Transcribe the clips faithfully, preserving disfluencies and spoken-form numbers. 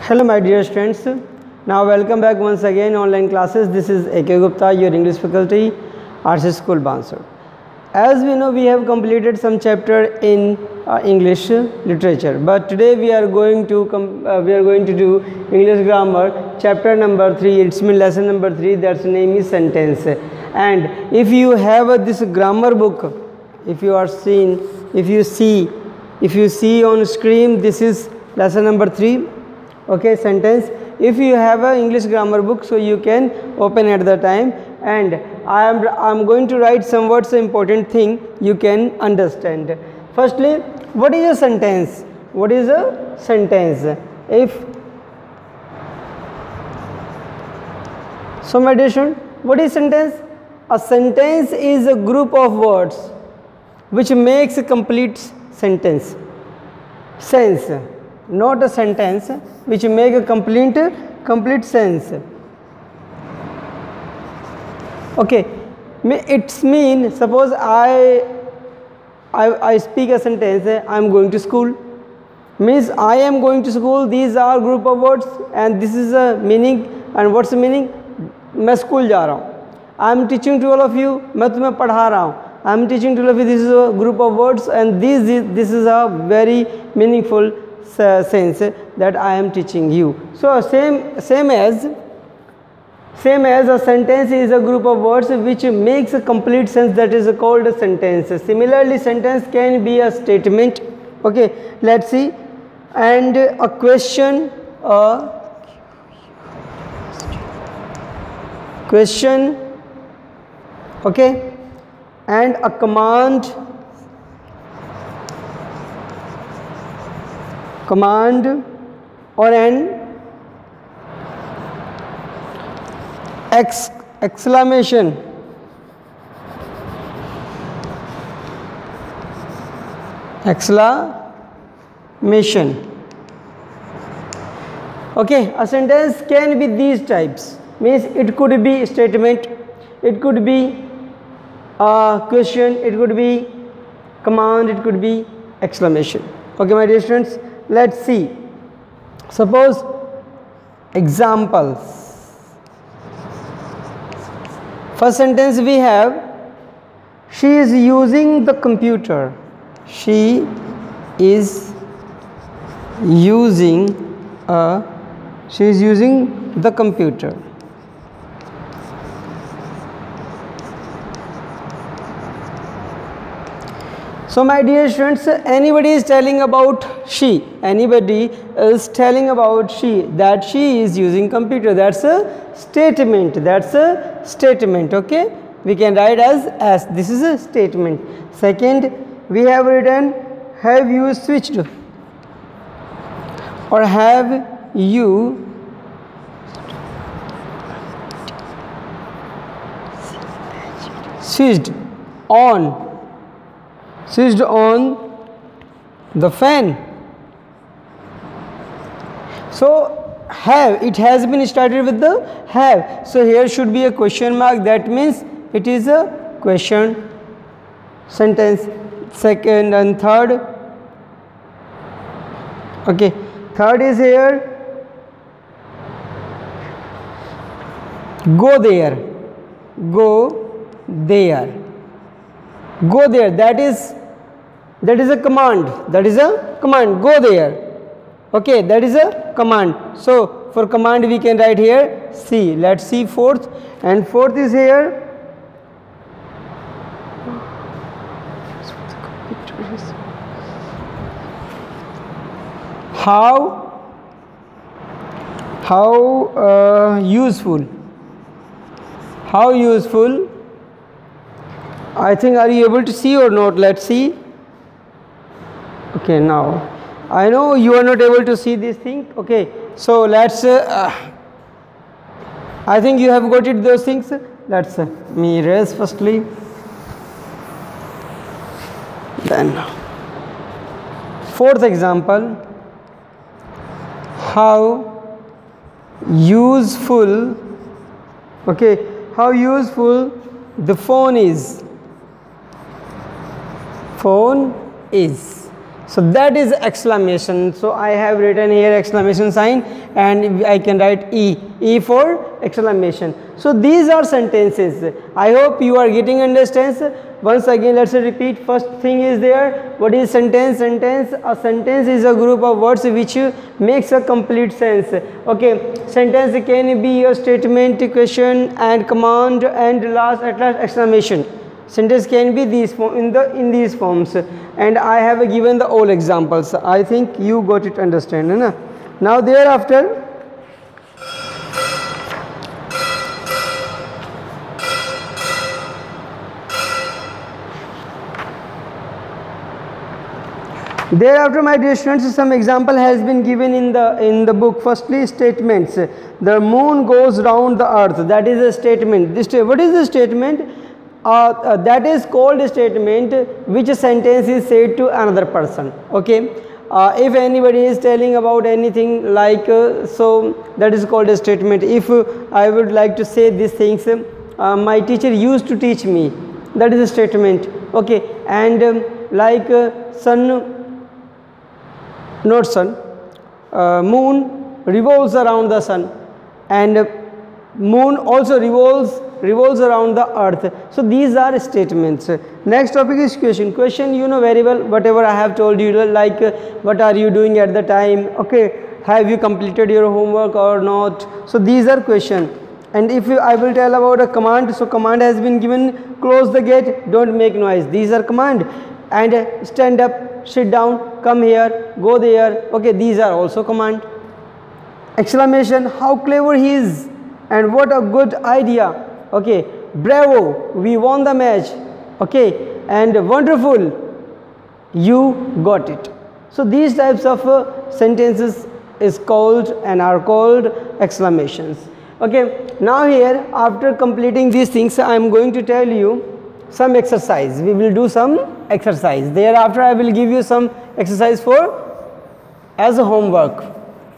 Hello my dear students, now welcome back once again online classes. This is A K Gupta, your English faculty, Arts School Bansur. As we know, we have completed some chapter in uh, English literature, but today we are going to uh, we are going to do English grammar chapter number three. It's mean lesson number three. That's name is sentence. And if you have uh, this grammar book, if you are seen, if you see, if you see on screen, this is lesson number three. Okay, sentence. If you have a English grammar book, so you can open at the time, and I am I'm going to write some words, important thing you can understand. Firstly, what is a sentence? What is a sentence? If so, my dear student, what is sentence? A sentence is a group of words which makes a complete sentence. Sense, not a sentence which make a complete complete sense. Okay, it's mean, suppose I, I I speak a sentence, I am going to school, means I am going to school. These are group of words and this is a meaning. And what's the meaning? मैं school जा रहा हूँ. I am teaching to all of you. मैं तुम्हें पढ़ा रहा हूँ. I am teaching to all of you. This is a group of words and this this is a very meaningful sense that I am teaching you. So same same as same as a sentence is a group of words which makes a complete sense, that is called a sentence. Similarly, sentence can be a statement. Okay, let's see. And a question, a question, okay, and a command, command or an ex exclamation, exclamation. Okay, a sentence can be these types, means it could be statement, it could be a question, it could be command, it could be exclamation. Okay, my dear students, let's see. Suppose examples. First sentence we have, she is using the computer. She is using a she is using the computer. So my dear students, anybody is telling about she, anybody is telling about she, that she is using computer. That's a statement, that's a statement. Okay, we can write as as this is a statement. Second, we have written, have you switched, or have you switched on, switched on the fan. So have, it has been started with the have, so here should be a question mark, that means it is a question sentence. Second and third, okay, third is here, go there, go there, go there, that is that is a command, that is a command, go there. Okay, that is a command. So for command we can write here see. Let's see fourth, and fourth is here, how how uh, useful, how useful. I think, are you able to see or not? Let's see. Okay, now I know you are not able to see this thing. Okay, so let's uh, uh, I think you have got it, those things. Let's uh, me erase firstly, then fourth example, how useful, okay, how useful the phone is, phone is. So that is exclamation. So I have written here exclamation sign, and I can write E, E for exclamation. So these are sentences. I hope you are getting understand. Once again, let's repeat. First thing is there, what is sentence? Sentence, a sentence is a group of words which makes a complete sense. Okay, sentence can be a statement, question and command, and last at last exclamation. Sentence can be these form in the in these forms, and I have given the all examples. I think you got it understand, na? Now thereafter, thereafter my dear students, some example has been given in the in the book. Firstly, statements. The moon goes round the earth. That is a statement. This what is the statement? Uh, uh, that is called a statement which a sentence is said to another person. Okay, uh, if anybody is telling about anything like uh, so, that is called a statement. If uh, I would like to say these things, uh, my teacher used to teach me, that is a statement. Okay, and um, like uh, sun, not sun, uh, moon revolves around the sun, and uh, moon also revolves revolves around the earth. So these are statements. Next topic is question. Question, you know very well, whatever I have told you, like uh, what are you doing at the time, okay, have you completed your homework or not. So these are question. And if you, I will tell about a command. So command has been given, close the gate, don't make noise. These are command. And uh, stand up, sit down, come here, go there, okay, these are also command. Exclamation, how clever he is, and what a good idea. Okay, bravo, we won the match. Okay, and wonderful, you got it. So these types of uh, sentences is called and are called exclamations. Okay, now here after completing these things, I am going to tell you some exercise. We will do some exercise. Thereafter I will give you some exercise for as a homework.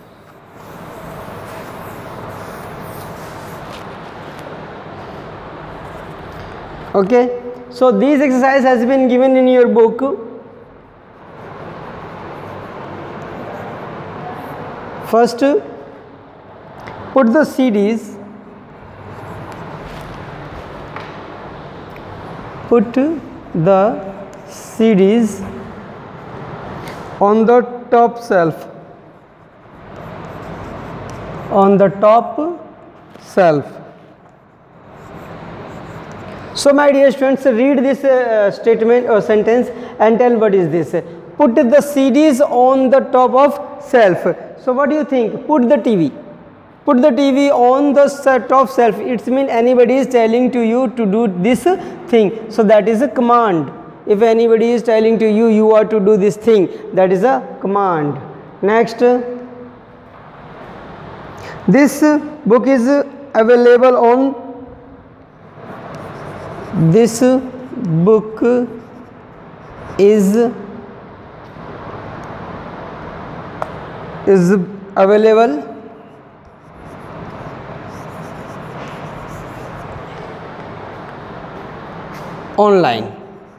Okay, so this exercise has been given in your book. First, put the C Ds, put the C Ds on the top shelf, on the top shelf. So my dear students, read this uh, statement or sentence and tell what is this. Put the C Ds on the top of shelf. So what do you think? Put the T V. Put the T V on the top shelf. It means anybody is telling to you to do this thing. So that is a command. If anybody is telling to you, you are to do this thing, that is a command. Next, this book is available on This book is is available online.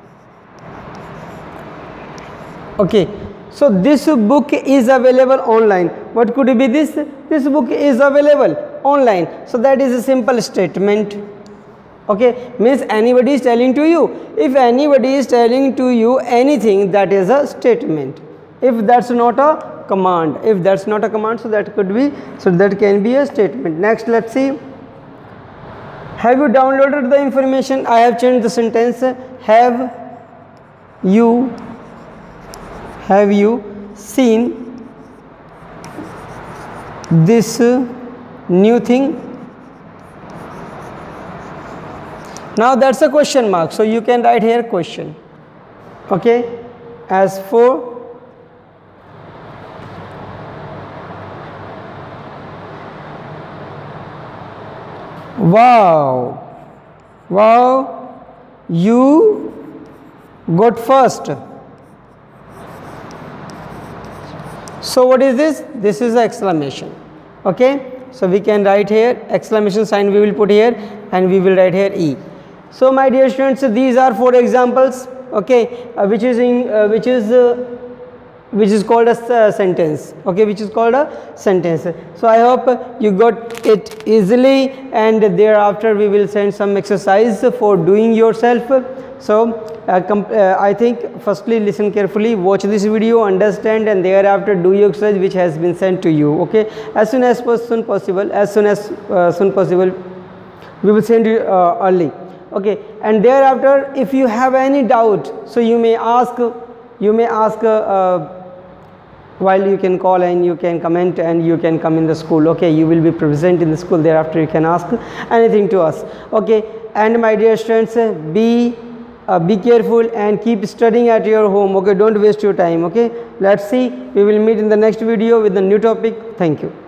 Okay, so this book is available online. What could be this? This book is available online. So that is a simple statement. Okay, means anybody is telling to you. If anybody is telling to you anything, that is a statement. If that's not a command, if that's not a command, so that could be, so that can be a statement. Next, let's see. Have you downloaded the information? I have changed the sentence. Have you, have you seen this new thing? Now that's a question mark, so you can write here question. Okay, as for wow, wow, you got first. So what is this? This is the exclamation. Okay, so we can write here exclamation sign, we will put here, and we will write here E. So my dear students, these are four examples, okay, uh, which is in uh, which is uh, which is called a uh, sentence, okay, which is called a sentence. So I hope you got it easily, and thereafter we will send some exercise for doing yourself. So uh, uh, I think firstly listen carefully, watch this video, understand, and thereafter do your exercise which has been sent to you, okay, as soon as soon possible as soon as uh, soon possible we will send you uh, early, okay. And thereafter if you have any doubt, so you may ask you may ask uh, uh, while you can call and you can comment and you can come in the school, okay, you will be present in the school. Thereafter you can ask anything to us, okay. And my dear students, be uh, be careful and keep studying at your home, okay, don't waste your time, okay. Let's see, we will meet in the next video with a new topic. Thank you.